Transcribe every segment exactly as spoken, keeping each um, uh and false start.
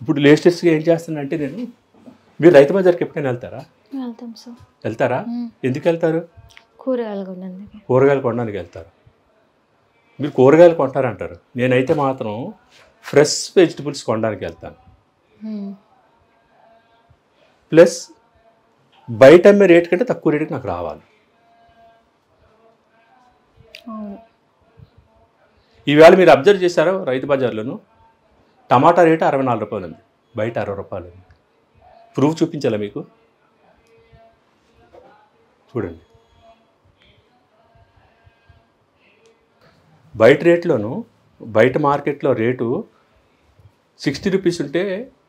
ఇప్పుడు లేటెస్ట్గా ఏం చేస్తానంటే నేను, మీరు రైతు బజార్కి ఎప్పుడైనా వెళ్తారా? వెళ్తాం సార్. వెళ్తారా? ఎందుకు వెళ్తారు? కూరగాయలు కొనడానికి. కూరగాయలు కొనడానికి వెళ్తారు. మీరు కూరగాయలు కొంటారంటారు, నేనైతే మాత్రం ఫ్రెష్ వెజిటబుల్స్ కొనడానికి వెళ్తాను. ప్లస్ బయట అమ్మే రేట్ కంటే తక్కువ రేటుకి నాకు రావాలి. ఈవేళ మీరు అబ్జర్వ్ చేశారో రైతు బజార్లోను టమాటా రేటు అరవై నాలుగు రూపాయలు ఉంది, బయట అరవై రూపాయలు ఉంది. ప్రూఫ్ చూపించాలా మీకు? చూడండి, బయట రేట్లోను బయట మార్కెట్లో రేటు సిక్స్టీ రూపీస్ ఉంటే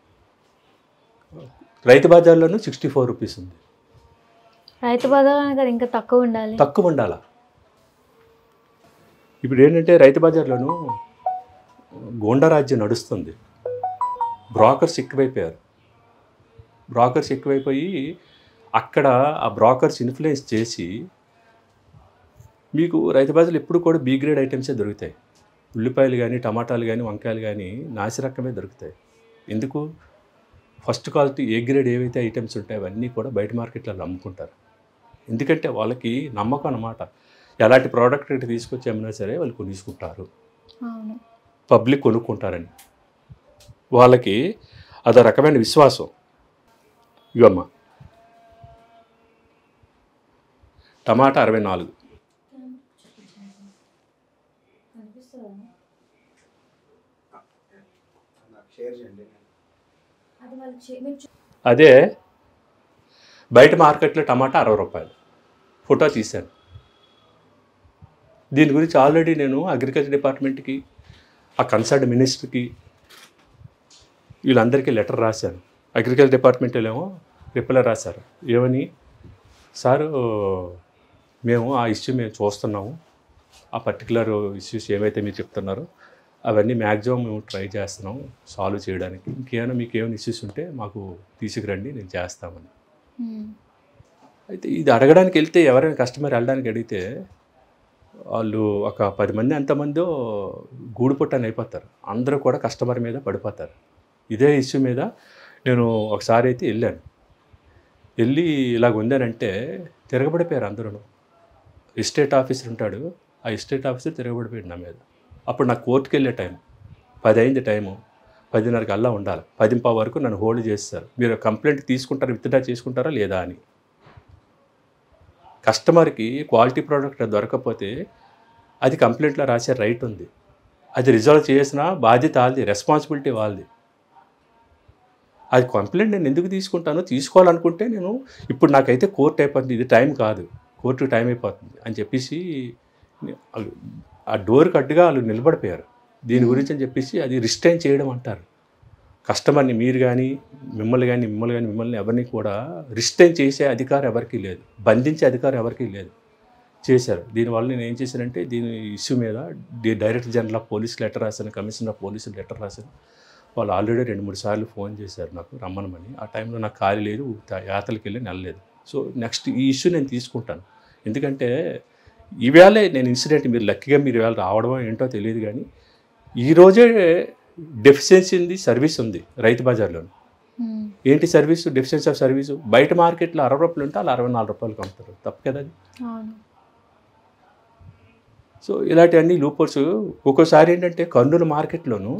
రైతు బజార్లోను సిక్స్టీ ఫోర్ రూపీస్ ఉంది. రైతు బజార్ ఇంకా తక్కువ ఉండాలి, తక్కువ ఉండాలా? ఇప్పుడు ఏంటంటే రైతు బజార్లోను గోండా రాజ్యం నడుస్తుంది. బ్రోకర్స్ ఎక్కువైపోయారు. బ్రోకర్స్ ఎక్కువైపోయి అక్కడ ఆ బ్రోకర్స్ ఇన్ఫ్లుయెన్స్ చేసి మీకు రైతు బజార్లు ఎప్పుడు కూడా బీ గ్రేడ్ ఐటమ్సే దొరుకుతాయి. ఉల్లిపాయలు కానీ, టమాటాలు కానీ, వంకాయలు కానీ నాసి రకమే దొరుకుతాయి. ఎందుకు? ఫస్ట్ క్వాలిటీ ఏ గ్రేడ్ ఏవైతే ఐటమ్స్ ఉంటాయో అవన్నీ కూడా బయట మార్కెట్లలో అమ్ముకుంటారు. ఎందుకంటే వాళ్ళకి నమ్మకం అన్నమాట. ఎలాంటి ప్రోడక్ట్ రేటు తీసుకొచ్చి అమ్మినా సరే వాళ్ళు కొనుక్కుంటారు, పబ్లిక్ కొనుక్కుంటారని వాళ్ళకి అదో రకమైన విశ్వాసం. ఇవమ్మ టమాటా అరవై నాలుగు, అదే బయట మార్కెట్లో టమాటా అరవై రూపాయలు. ఫోటో తీశాను. దీని గురించి ఆల్రెడీ నేను అగ్రికల్చర్ డిపార్ట్మెంట్కి, ఆ కన్సర్న్ మినిస్టర్కి, వీళ్ళందరికీ లెటర్ రాశాను. అగ్రికల్చర్ డిపార్ట్మెంట్ ఏమో రిప్లై రాశారు. ఏమని? సారు మేము ఆ ఇష్యూ మేము చూస్తున్నాము, ఆ పర్టికులర్ ఇష్యూస్ ఏవైతే మీరు చెప్తున్నారో అవన్నీ మ్యాక్సిమం మేము ట్రై చేస్తున్నాం సాల్వ్ చేయడానికి. ఇంకేమైనా మీకు ఏమైనా ఇష్యూస్ ఉంటే మాకు తీసుకురండి, నేను చేస్తామని. అయితే ఇది అడగడానికి వెళ్తే ఎవరైనా కస్టమర్ వెళ్ళడానికి అడిగితే వాళ్ళు ఒక పది మంది ఎంతమందో గూడు పుట్టని అయిపోతారు. అందరూ కూడా కస్టమర్ మీద పడిపోతారు. ఇదే ఇష్యూ మీద నేను ఒకసారి అయితే వెళ్ళాను. వెళ్ళి ఇలాగ ఉందానంటే తిరగబడిపోయారు అందరూ. ఎస్టేట్ ఆఫీసర్ ఉంటాడు, ఆ ఎస్టేట్ ఆఫీసర్ తిరగబడిపోయాడు నా మీద. అప్పుడు నాకు కోర్టుకు వెళ్ళే టైం పది అయింది. టైము పదిన్నరకు అల్లా ఉండాలి. పదింపావు వరకు నన్ను హోల్డ్ చేస్తారు. మీరు కంప్లైంట్ తీసుకుంటారా, విత్డ్రా చేసుకుంటారా లేదా అని. కస్టమర్కి క్వాలిటీ ప్రోడక్ట్ దొరకకపోతే అది కంప్లైంట్లో రాసే రైట్ ఉంది. అది రిజాల్వ్ చేసిన బాధ్యత వాళ్ళది, రెస్పాన్సిబిలిటీ వాళ్ళది. అది కంప్లైంట్ నేను ఎందుకు తీసుకుంటానో, తీసుకోవాలనుకుంటే నేను ఇప్పుడు నాకైతే కోర్టు అయిపోతుంది, ఇది టైం కాదు, కోర్టు టైం అయిపోతుంది అని చెప్పేసి ఆ డోర్కి అడ్డుగా వాళ్ళు నిలబడిపోయారు. దీని గురించి అని చెప్పేసి అది రిస్ట్రైన్ చేయడం అంటారు. కస్టమర్ని మీరు కానీ, మిమ్మల్ని కానీ మిమ్మల్ని కానీ మిమ్మల్ని ఎవరిని కూడా రిస్ట్రైన్ చేసే అధికారం ఎవరికీ లేదు, బంధించే అధికారం ఎవరికీ లేదు. చేశారు. దీనివల్ల నేను ఏం చేశానంటే దీని ఇష్యూ మీద director general of police letter రాశాను, కమిషనర్ ఆఫ్ పోలీసు లెటర్ రాశాను. వాళ్ళు ఆల్రెడీ రెండు మూడు సార్లు ఫోన్ చేశారు నాకు రమ్మనమని. ఆ టైంలో నాకు ఖాళీ లేదు, యాత్రలకు వెళ్ళి నెలలేదు. సో నెక్స్ట్ ఈ ఇష్యూ నేను తీసుకుంటాను. ఎందుకంటే ఈవేళే నేను ఇన్సిడెంట్, మీరు లక్కీగా మీరు ఇవాళ రావడమో ఏంటో తెలియదు కానీ ఈరోజే డెఫిషియన్సీ ఉంది, సర్వీస్ ఉంది రైతు బజార్లో. ఏంటి సర్వీసు? Deficiency of service. బయట మార్కెట్లో అరవై రూపాయలు ఉంటే వాళ్ళు అరవై నాలుగు రూపాయలు అమ్ముతారు. తప్పు కదా అది. సో ఇలాంటివన్నీ లూపోర్స్. ఒక్కోసారి ఏంటంటే కర్నూలు మార్కెట్లోనూ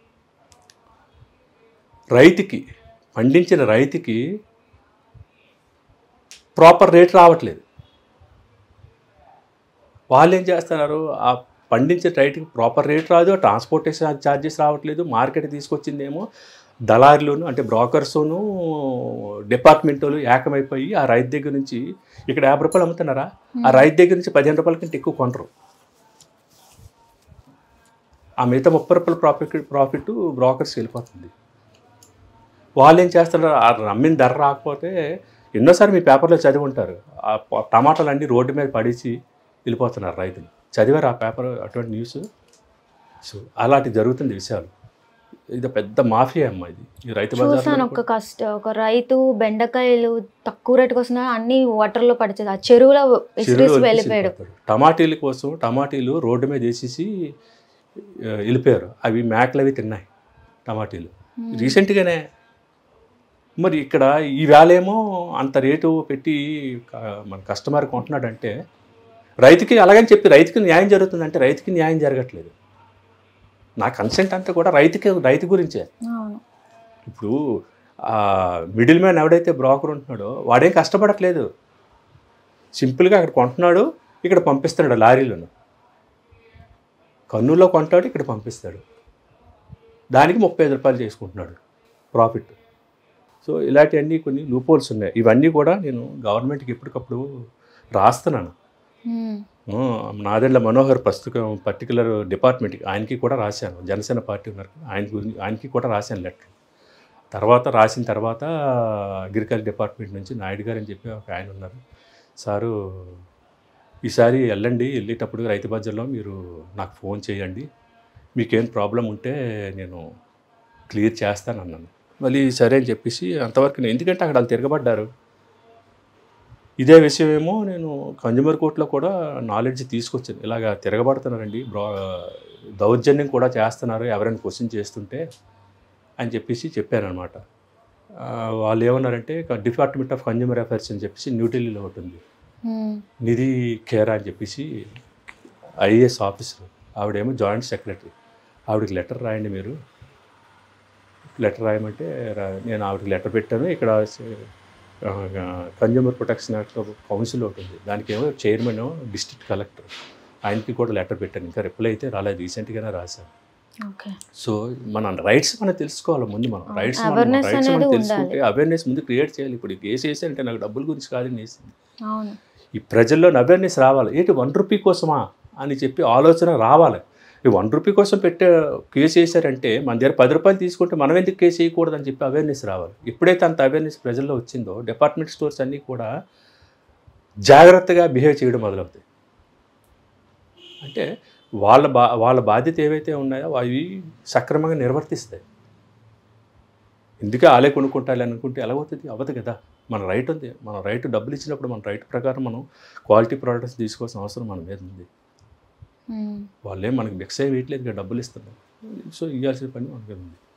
రైతుకి, పండించిన రైతుకి ప్రాపర్ రేట్ రావట్లేదు. వాళ్ళు ఏం చేస్తున్నారు, ఆ పండించే రైతుకి ప్రాపర్ రేట్ రాదు, ట్రాన్స్పోర్టేషన్ ఛార్జెస్ రావట్లేదు. మార్కెట్ తీసుకొచ్చిందేమో దళారులను, అంటే బ్రోకర్సును డిపార్ట్మెంట్ వాళ్ళు ఏకమైపోయి ఆ రైతు దగ్గర నుంచి ఇక్కడ యాభై రూపాయలు అమ్ముతున్నారా, ఆ రైతు దగ్గర నుంచి పదిహేను రూపాయల కంటే ఎక్కువ కొనరు. ఆ మిగతా ముప్పై రూపాయల ప్రాఫిట్ ప్రాఫిట్ బ్రోకర్స్కి వెళ్ళిపోతుంది. వాళ్ళు ఏం చేస్తున్నారు, ఆ అమ్మిన ధర రాకపోతే ఎన్నోసార్లు మీ పేపర్లో చదివి ఉంటారు, ఆ టమాటాలు అన్నీ రోడ్డు మీద పడేసి వెళ్ళిపోతున్నారు రైతులు. చదివారు ఆ పేపర్ అటువంటి న్యూస్? సో అలాంటి జరుగుతుంది విషయాలు. ఇది పెద్ద మాఫియా అమ్మ ఇది. ఈ రైతు బజార్ ఒక కష్ట ఒక రైతు బెండకాయలు తక్కువ రేటుకి వస్తున్నా అన్ని వాటర్లో పడిచేది, ఆ చెరువులో వెళ్ళిపోయాడు. టమాటీల కోసం టమాటీలు రోడ్డు మీద వేసేసి వెళ్ళిపోయారు. అవి మేకలు అవి తిన్నాయి టమాటీలు. రీసెంట్గానే. మరి ఇక్కడ ఈవేళేమో అంత రేటు పెట్టి మన కస్టమర్ కొంటున్నాడంటే రైతుకి అలాగని చెప్పి రైతుకి న్యాయం జరుగుతుందంటే రైతుకి న్యాయం జరగట్లేదు. నా కన్సెంట్ అంతా కూడా రైతుకి రైతు గురించే. ఇప్పుడు మిడిల్ మ్యాన్ ఎవడైతే బ్రోకర్ ఉంటున్నాడో వాడేం కష్టపడట్లేదు. సింపుల్గా అక్కడ కొంటున్నాడు, ఇక్కడ పంపిస్తున్నాడు లారీలను. కర్నూలులో కొంటాడు, ఇక్కడ పంపిస్తాడు. దానికి ముప్పై ఐదు రూపాయలు చేసుకుంటున్నాడు ప్రాఫిట్. సో ఇలాంటివన్నీ కొన్ని లూపోల్స్ ఉన్నాయి. ఇవన్నీ కూడా నేను గవర్నమెంట్కి ఎప్పటికప్పుడు రాస్తున్నాను. నాదెండ్ల మనోహర్ ప్రస్తుతం పర్టికులర్ డిపార్ట్మెంట్కి ఆయనకి కూడా రాశాను. జనసేన పార్టీ ఉన్నారు, ఆయన గురించి ఆయనకి కూడా రాశాను లెటర్. తర్వాత రాసిన తర్వాత అగ్రికల్చర్ డిపార్ట్మెంట్ నుంచి నాయుడు గారు అని చెప్పి ఒక ఆయన ఉన్నారు. సారు ఈసారి వెళ్ళండి, వెళ్ళేటప్పుడు రైతు బజార్లో మీరు నాకు ఫోన్ చేయండి, మీకేం ప్రాబ్లం ఉంటే నేను క్లియర్ చేస్తాను అన్నాను. మళ్ళీ సరే అని చెప్పేసి అంతవరకు నేను, ఎందుకంటే అక్కడ వాళ్ళు తిరగబడ్డారు. ఇదే విషయం ఏమో నేను కన్జ్యూమర్ కోర్టులో కూడా నాలెడ్జ్ తీసుకొచ్చాను. ఇలాగ తిరగబడుతున్నారండి, బ్రా దౌర్జన్యం కూడా చేస్తున్నారు ఎవరైనా క్వశ్చన్ చేస్తుంటే అని చెప్పేసి చెప్పాను అనమాట. వాళ్ళు ఏమన్నారంటే డిపార్ట్మెంట్ ఆఫ్ కన్జ్యూమర్ అఫైర్స్ అని చెప్పేసి న్యూఢిల్లీలో ఉంటుంది, నిధి ఖేరా అని చెప్పేసి ఐఏఎస్ ఆఫీసర్, ఆవిడేమో జాయింట్ సెక్రటరీ. ఆవిడకి లెటర్ రాయండి మీరు, లెటర్ రాయమంటే నేను ఆవిడకి లెటర్ పెట్టాను. ఇక్కడ కన్జ్యూమర్ ప్రొటెక్షన్ యాక్ట్ కౌన్సిల్ ఒకటి ఉంది, దానికి ఏమో చైర్మన్ డిస్ట్రిక్ట్ కలెక్టర్, ఆయనకి కూడా లెటర్ పెట్టాను. ఇంకా రిప్లై అయితే రాలేదు, రీసెంట్గానే రాశాను. సో మన రైట్స్ మనం తెలుసుకోవాలి ముందు. మనం రైట్స్ రైట్స్ మనం తెలుసుకుంటే అవేర్నెస్ ముందు క్రియేట్ చేయాలి. ఇప్పుడు కేసు వేసానంటే నాకు డబ్బుల గురించి కాదని వేసింది, ఈ ప్రజల్లో అవేర్నెస్ రావాలి. ఏంటి వన్ రూపీ కోసమా అని చెప్పి ఆలోచన రావాలి. ఈ వన్ రూపీ కోసం పెట్టే కేసు వేసారంటే మన దగ్గర పది రూపాయలు తీసుకుంటే మనం ఎందుకు కేసు వేయకూడదని చెప్పి అవేర్నెస్ రావాలి. ఎప్పుడైతే అంత అవేర్నెస్ ప్రజల్లో వచ్చిందో డిపార్ట్మెంట్ స్టోర్స్ అన్నీ కూడా జాగ్రత్తగా బిహేవ్ చేయడం మొదలవుతాయి. అంటే వాళ్ళ బా వాళ్ళ బాధ్యత ఏవైతే ఉన్నాయో అవి సక్రమంగా నిర్వర్తిస్తాయి. ఎందుకే ఆలే కొనుక్కుంటాలి అనుకుంటే ఎలాగవుతుంది, అవ్వదు కదా. మన రైట్ ఉంది, మన రైట్ డబ్బులు ఇచ్చినప్పుడు మన రైట్ ప్రకారం మనం క్వాలిటీ ప్రోడక్ట్స్ తీసుకోవాల్సిన అవసరం మన మీద ఉంది. వాళ్ళేం మనకి మిక్స్ అయ్యి వేయట్లేదు, డబ్బులు ఇస్తున్నారు. సో ఇవ్వాల్సిన పని మనకి ఉంది.